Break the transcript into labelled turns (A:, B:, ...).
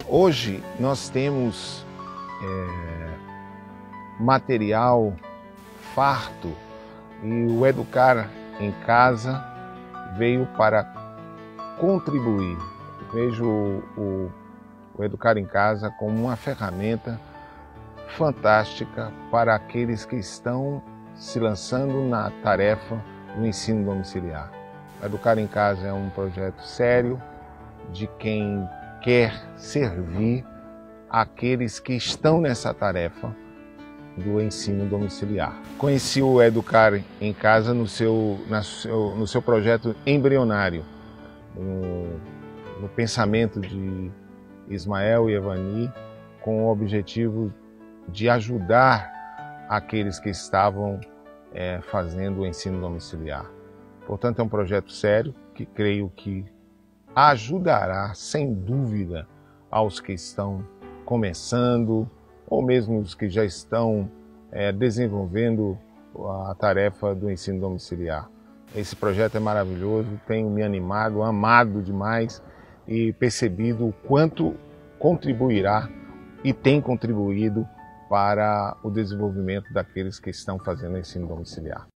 A: Hoje nós temos material farto e o Educar em Casa veio para contribuir. Vejo o Educar em Casa como uma ferramenta fantástica para aqueles que estão se lançando na tarefa do ensino domiciliar. O Educar em Casa é um projeto sério de quem quer servir aqueles que estão nessa tarefa do ensino domiciliar. Conheci o Educar em Casa no seu projeto embrionário, no pensamento de Ismael e Evani, com o objetivo de ajudar aqueles que estavam fazendo o ensino domiciliar. Portanto, é um projeto sério que creio que ajudará, sem dúvida, aos que estão começando ou mesmo os que já estão desenvolvendo a tarefa do ensino domiciliar. Esse projeto é maravilhoso, tenho me animado, amado demais e percebido o quanto contribuirá e tem contribuído para o desenvolvimento daqueles que estão fazendo o ensino domiciliar.